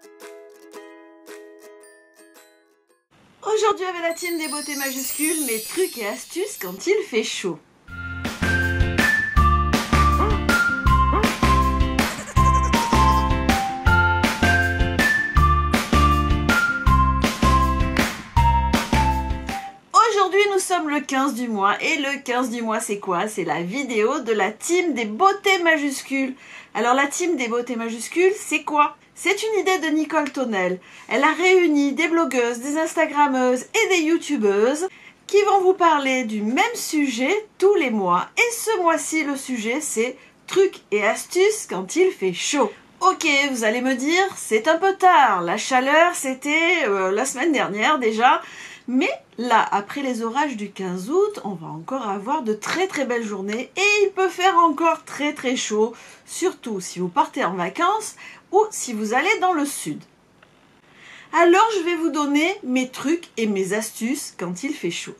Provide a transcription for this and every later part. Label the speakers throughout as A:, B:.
A: Aujourd'hui avec la team des beautés majuscules, mes trucs et astuces quand il fait chaud. Aujourd'hui nous sommes le 15 du mois et le 15 du mois c'est quoi? C'est la vidéo de la team des beautés majuscules. Alors la team des beautés majuscules c'est quoi? C'est une idée de Nicole Tonnel. Elle a réuni des blogueuses, des instagrammeuses et des youtubeuses qui vont vous parler du même sujet tous les mois. Et ce mois-ci, le sujet, c'est trucs et astuces quand il fait chaud. Ok, vous allez me dire, c'est un peu tard. La chaleur, c'était la semaine dernière déjà. Mais là, après les orages du 15 août, on va encore avoir de très très belles journées et il peut faire encore très très chaud, surtout si vous partez en vacances ou si vous allez dans le sud. Alors, je vais vous donner mes trucs et mes astuces quand il fait chaud.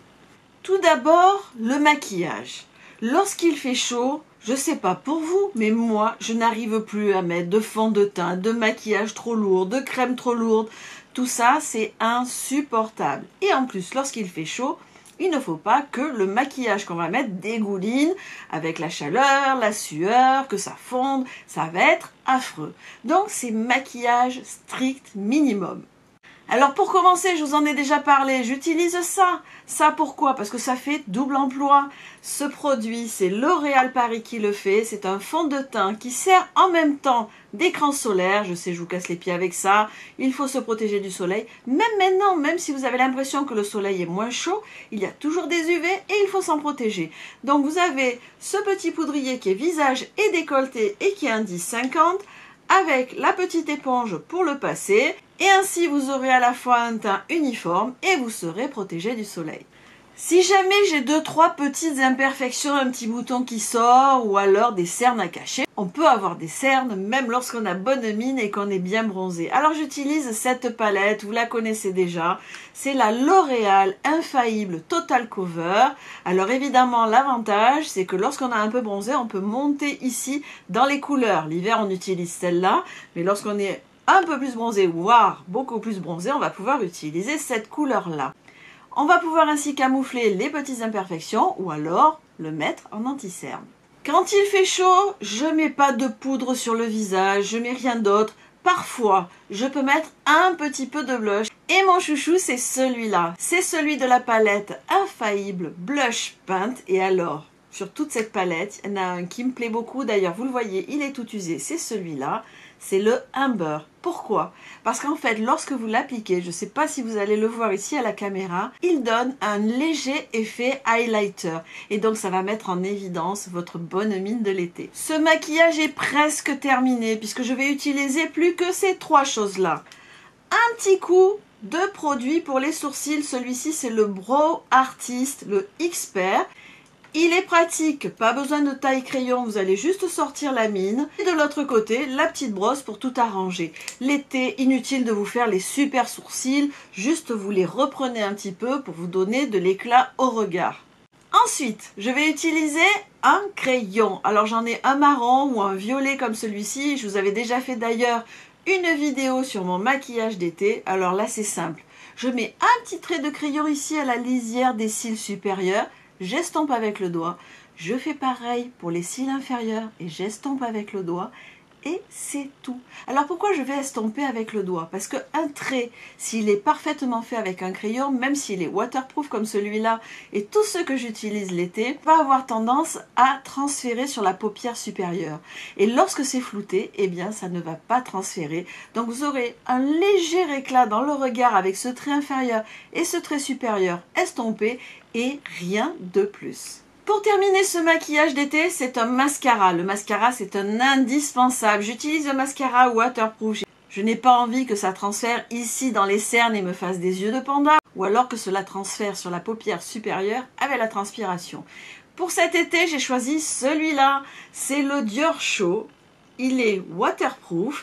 A: Tout d'abord, le maquillage. Lorsqu'il fait chaud, je sais pas pour vous, mais moi, je n'arrive plus à mettre de fond de teint, de maquillage trop lourd, de crème trop lourde. Tout ça, c'est insupportable. Et en plus, lorsqu'il fait chaud, il ne faut pas que le maquillage qu'on va mettre dégouline avec la chaleur, la sueur, que ça fonde. Ça va être affreux. Donc, c'est maquillage strict minimum. Alors pour commencer, je vous en ai déjà parlé, j'utilise ça. Ça pourquoi? Parce que ça fait double emploi. Ce produit, c'est L'Oréal Paris qui le fait. C'est un fond de teint qui sert en même temps d'écran solaire. Je sais, je vous casse les pieds avec ça. Il faut se protéger du soleil. Même maintenant, même si vous avez l'impression que le soleil est moins chaud, il y a toujours des UV et il faut s'en protéger. Donc vous avez ce petit poudrier qui est visage et décolleté et qui indique 50 avec la petite éponge pour le passer. Et ainsi, vous aurez à la fois un teint uniforme et vous serez protégé du soleil. Si jamais j'ai 2-3 petites imperfections, un petit bouton qui sort ou alors des cernes à cacher, on peut avoir des cernes même lorsqu'on a bonne mine et qu'on est bien bronzé. Alors j'utilise cette palette, vous la connaissez déjà, c'est la L'Oréal Infaillible Total Cover. Alors évidemment l'avantage c'est que lorsqu'on a un peu bronzé, on peut monter ici dans les couleurs. L'hiver on utilise celle-là, mais lorsqu'on est un peu plus bronzé, voire beaucoup plus bronzé, on va pouvoir utiliser cette couleur-là. On va pouvoir ainsi camoufler les petites imperfections ou alors le mettre en anti-cerne. Quand il fait chaud, je ne mets pas de poudre sur le visage, je ne mets rien d'autre. Parfois, je peux mettre un petit peu de blush. Et mon chouchou, c'est celui-là. C'est celui de la palette Infaillible Blush Paint. Et alors, sur toute cette palette, il y en a un qui me plaît beaucoup. D'ailleurs, vous le voyez, il est tout usé. C'est celui-là. C'est le Amber. Pourquoi? Parce qu'en fait, lorsque vous l'appliquez, je ne sais pas si vous allez le voir ici à la caméra, il donne un léger effet highlighter. Et donc, ça va mettre en évidence votre bonne mine de l'été. Ce maquillage est presque terminé puisque je vais utiliser plus que ces 3 choses-là. Un petit coup de produit pour les sourcils. Celui-ci, c'est le Brow Artist, le Expert. Il est pratique, pas besoin de taille crayon, vous allez juste sortir la mine. Et de l'autre côté, la petite brosse pour tout arranger. L'été, inutile de vous faire les super sourcils, juste vous les reprenez un petit peu pour vous donner de l'éclat au regard. Ensuite, je vais utiliser un crayon. Alors j'en ai un marron ou un violet comme celui-ci. Je vous avais déjà fait d'ailleurs une vidéo sur mon maquillage d'été. Alors là, c'est simple. Je mets un petit trait de crayon ici à la lisière des cils supérieurs. J'estompe avec le doigt, je fais pareil pour les cils inférieurs et j'estompe avec le doigt et c'est tout. Alors pourquoi je vais estomper avec le doigt? Parce qu'un trait, s'il est parfaitement fait avec un crayon, même s'il est waterproof comme celui-là et tous ceux que j'utilise l'été, va avoir tendance à transférer sur la paupière supérieure. Et lorsque c'est flouté, eh bien ça ne va pas transférer. Donc vous aurez un léger éclat dans le regard avec ce trait inférieur et ce trait supérieur estompé et rien de plus. Pour terminer ce maquillage d'été, c'est un mascara. Le mascara, c'est un indispensable. J'utilise le mascara waterproof. Je n'ai pas envie que ça transfère ici dans les cernes et me fasse des yeux de panda, ou alors que cela transfère sur la paupière supérieure avec la transpiration. Pour cet été, j'ai choisi celui-là. C'est le Dior Show. Il est waterproof.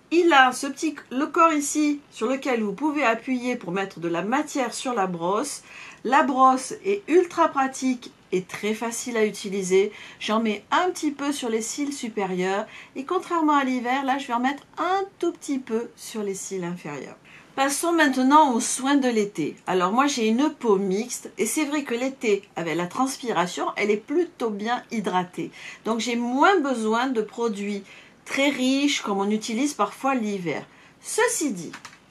A: Il a le corps ici sur lequel vous pouvez appuyer pour mettre de la matière sur la brosse. La brosse est ultra pratique et très facile à utiliser. J'en mets un petit peu sur les cils supérieurs et contrairement à l'hiver, là je vais en mettre un tout petit peu sur les cils inférieurs. Passons maintenant aux soins de l'été. Alors moi j'ai une peau mixte et c'est vrai que l'été avec la transpiration elle est plutôt bien hydratée. Donc j'ai moins besoin de produits très riches comme on utilise parfois l'hiver. Ceci dit,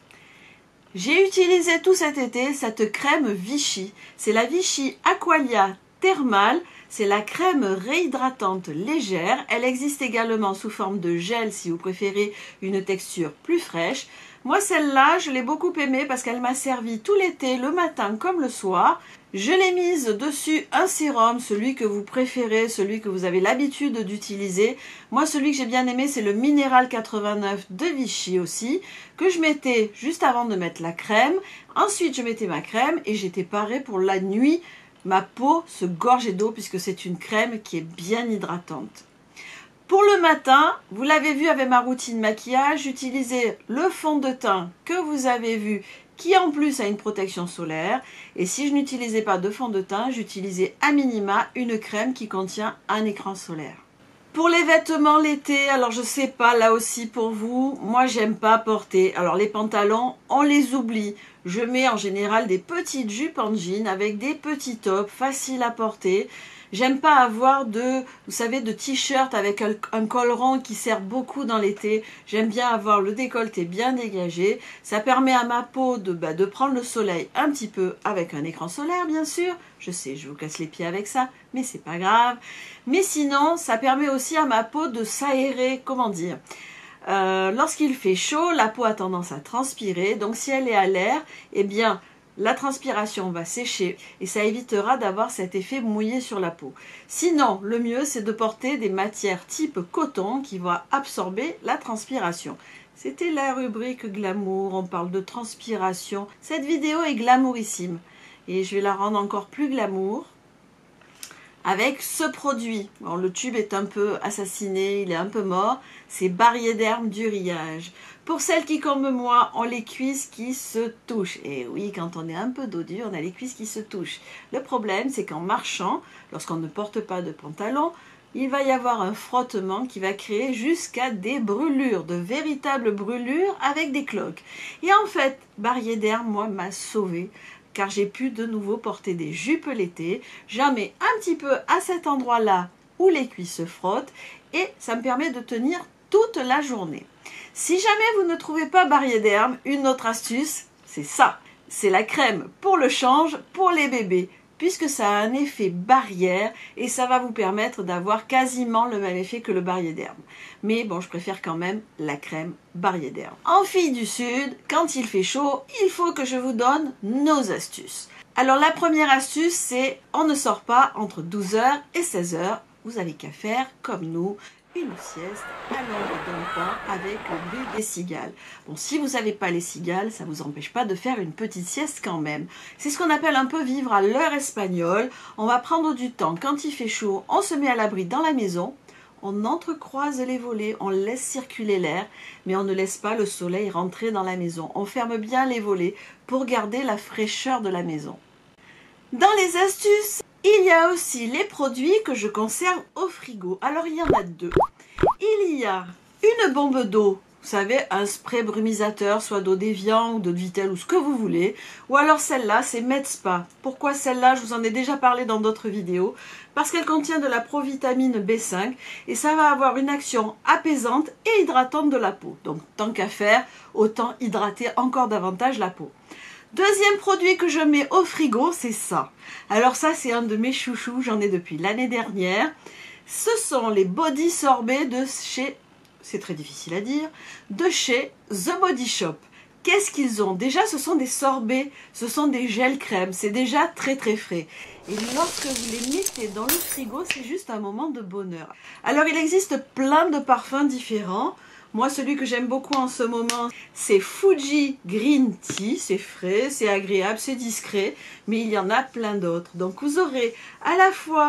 A: j'ai utilisé tout cet été cette crème Vichy. C'est la Vichy Aqualia Thermal. C'est la crème réhydratante légère. Elle existe également sous forme de gel si vous préférez une texture plus fraîche. Moi, celle-là, je l'ai beaucoup aimée parce qu'elle m'a servi tout l'été, le matin comme le soir. Je l'ai mise dessus un sérum, celui que vous préférez, celui que vous avez l'habitude d'utiliser. Moi, celui que j'ai bien aimé, c'est le Minéral 89 de Vichy aussi, que je mettais juste avant de mettre la crème. Ensuite, je mettais ma crème et j'étais parée pour la nuit. Ma peau se gorgeait d'eau puisque c'est une crème qui est bien hydratante. Pour le matin, vous l'avez vu avec ma routine maquillage, j'utilisais le fond de teint que vous avez vu qui en plus a une protection solaire. Et si je n'utilisais pas de fond de teint, j'utilisais à minima une crème qui contient un écran solaire. Pour les vêtements l'été, alors je sais pas là aussi pour vous, moi j'aime pas porter. Alors les pantalons, on les oublie. Je mets en général des petites jupes en jean avec des petits tops faciles à porter. J'aime pas avoir vous savez, de t-shirt avec un col rond qui sert beaucoup dans l'été. J'aime bien avoir le décolleté bien dégagé. Ça permet à ma peau de prendre le soleil un petit peu avec un écran solaire, bien sûr. Je sais, je vous casse les pieds avec ça, mais c'est pas grave. Mais sinon, ça permet aussi à ma peau de s'aérer, comment dire. Lorsqu'il fait chaud, la peau a tendance à transpirer. Donc si elle est à l'air, eh bien, la transpiration va sécher et ça évitera d'avoir cet effet mouillé sur la peau. Sinon, le mieux, c'est de porter des matières type coton qui vont absorber la transpiration. C'était la rubrique glamour, on parle de transpiration. Cette vidéo est glamourissime et je vais la rendre encore plus glamour avec ce produit. Bon, le tube est un peu assassiné, il est un peu mort. C'est Barriederm du Riage. Pour celles qui, comme moi, ont les cuisses qui se touchent. Et oui, quand on est un peu dodu, on a les cuisses qui se touchent. Le problème, c'est qu'en marchant, lorsqu'on ne porte pas de pantalon, il va y avoir un frottement qui va créer jusqu'à des brûlures, de véritables brûlures avec des cloques. Et en fait, Barriederm, moi, m'a sauvée, car j'ai pu de nouveau porter des jupes l'été. J'en mets un petit peu à cet endroit-là où les cuisses se frottent et ça me permet de tenir toute la journée. Si jamais vous ne trouvez pas Barriederm, une autre astuce, c'est ça. C'est la crème pour le change pour les bébés, puisque ça a un effet barrière et ça va vous permettre d'avoir quasiment le même effet que le Barriederm. Mais bon, je préfère quand même la crème Barriederm. En fille du Sud, quand il fait chaud, il faut que je vous donne nos astuces. Alors la première astuce, c'est on ne sort pas entre 12h et 16h. Vous avez qu'à faire comme nous, une sieste à l'ombre d'un pin avec le bruit des cigales. Bon, si vous n'avez pas les cigales, ça ne vous empêche pas de faire une petite sieste quand même. C'est ce qu'on appelle un peu vivre à l'heure espagnole. On va prendre du temps. Quand il fait chaud, on se met à l'abri dans la maison. On entrecroise les volets, on laisse circuler l'air, mais on ne laisse pas le soleil rentrer dans la maison. On ferme bien les volets pour garder la fraîcheur de la maison. Dans les astuces, il y a aussi les produits que je conserve au frigo. Alors, il y en a deux. Il y a une bombe d'eau, vous savez, un spray brumisateur, soit d'eau d'Evian ou d'eau de Vittel ou ce que vous voulez. Ou alors celle-là, c'est Medspa. Pourquoi celle-là? Je vous en ai déjà parlé dans d'autres vidéos. Parce qu'elle contient de la provitamine B5 et ça va avoir une action apaisante et hydratante de la peau. Donc, tant qu'à faire, autant hydrater encore davantage la peau. Deuxième produit que je mets au frigo, c'est ça. Alors ça, c'est un de mes chouchous, j'en ai depuis l'année dernière. Ce sont les body sorbets de chez, c'est très difficile à dire, de chez The Body Shop. Qu'est-ce qu'ils ont? Déjà, ce sont des sorbets, ce sont des gels crème, c'est déjà très très frais. Et lorsque vous les mettez dans le frigo, c'est juste un moment de bonheur. Alors, il existe plein de parfums différents. Moi, celui que j'aime beaucoup en ce moment, c'est Fuji Green Tea. C'est frais, c'est agréable, c'est discret, mais il y en a plein d'autres. Donc, vous aurez à la fois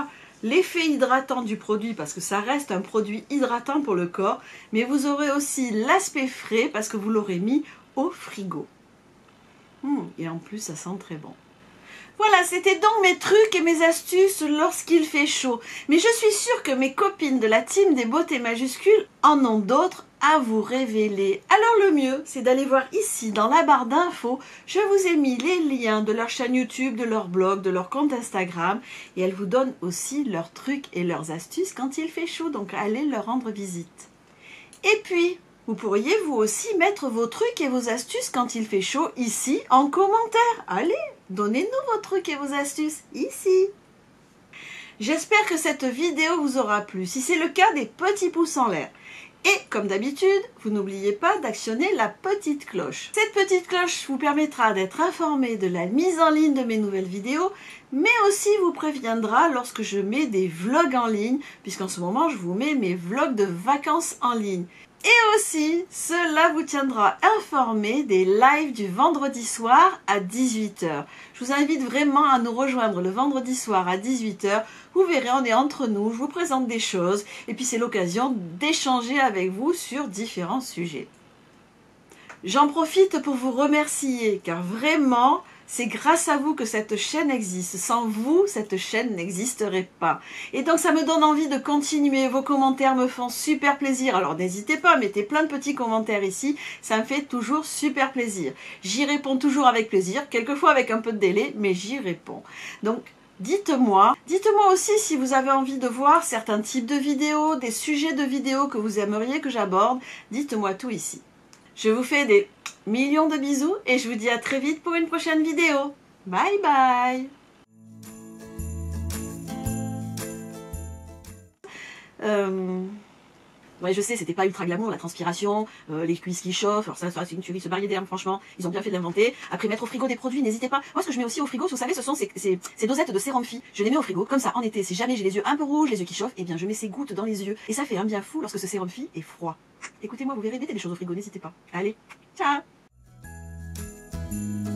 A: l'effet hydratant du produit parce que ça reste un produit hydratant pour le corps, mais vous aurez aussi l'aspect frais parce que vous l'aurez mis au frigo. Et en plus, ça sent très bon. Voilà, c'était donc mes trucs et mes astuces lorsqu'il fait chaud. Mais je suis sûre que mes copines de la team des beautés majuscules en ont d'autres à vous révéler. Alors le mieux, c'est d'aller voir ici dans la barre d'infos. Je vous ai mis les liens de leur chaîne YouTube, de leur blog, de leur compte Instagram. Et elles vous donnent aussi leurs trucs et leurs astuces quand il fait chaud. Donc allez leur rendre visite. Et puis, vous pourriez vous aussi mettre vos trucs et vos astuces quand il fait chaud ici en commentaire. Allez, donnez-nous vos trucs et vos astuces ici. J'espère que cette vidéo vous aura plu. Si c'est le cas, des petits pouces en l'air. Et comme d'habitude, vous n'oubliez pas d'actionner la petite cloche. Cette petite cloche vous permettra d'être informé de la mise en ligne de mes nouvelles vidéos, mais aussi vous préviendra lorsque je mets des vlogs en ligne, puisqu'en ce moment je vous mets mes vlogs de vacances en ligne. Et aussi, cela vous tiendra informé des lives du vendredi soir à 18 h. Je vous invite vraiment à nous rejoindre le vendredi soir à 18 h. Vous verrez, on est entre nous, je vous présente des choses et puis c'est l'occasion d'échanger avec vous sur différents sujets. J'en profite pour vous remercier car vraiment, c'est grâce à vous que cette chaîne existe. Sans vous, cette chaîne n'existerait pas. Et donc, ça me donne envie de continuer. Vos commentaires me font super plaisir. Alors, n'hésitez pas, mettez plein de petits commentaires ici. Ça me fait toujours super plaisir. J'y réponds toujours avec plaisir, quelquefois avec un peu de délai, mais j'y réponds. Donc, dites-moi aussi si vous avez envie de voir certains types de vidéos, des sujets de vidéos que vous aimeriez que j'aborde. Dites-moi tout ici. Je vous fais des millions de bisous et je vous dis à très vite pour une prochaine vidéo. Bye bye. Ouais, je sais, c'était pas ultra glamour, la transpiration, les cuisses qui chauffent, alors ça c'est une tuerie, ce barillet d'air, franchement, ils ont bien fait de l'inventer. Après, mettre au frigo des produits, n'hésitez pas. Moi, ce que je mets aussi au frigo, vous savez, ce sont ces dosettes de sérum Phi. Je les mets au frigo, comme ça, en été, si jamais j'ai les yeux un peu rouges, les yeux qui chauffent, eh bien, je mets ces gouttes dans les yeux. Et ça fait un bien fou lorsque ce sérum Phi est froid. Écoutez-moi, vous verrez, mettez des choses au frigo, n'hésitez pas. Allez, ciao!